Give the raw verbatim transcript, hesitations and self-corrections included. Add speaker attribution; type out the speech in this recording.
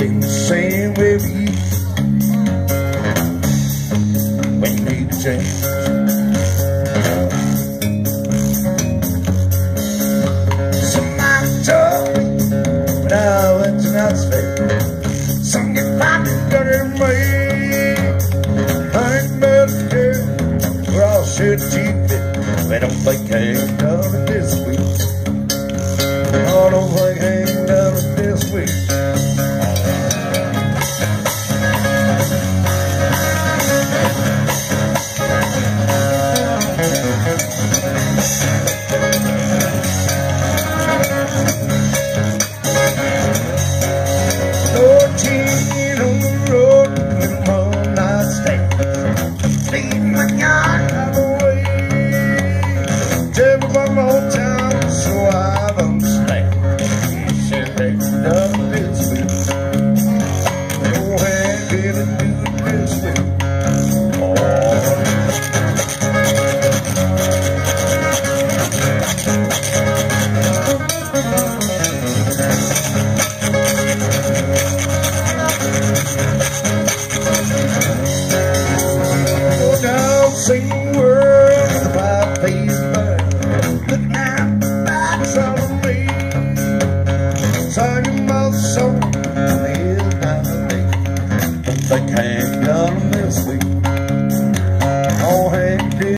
Speaker 1: ain't the same way we used when you need to change. Somebody told me when I went to Knott's Fair, some get poppin' dirty me. I ain't but a girl, we're all sure to cheap it. We don't think I ain't done it this week. I don't think I ain't done it this week. No change on the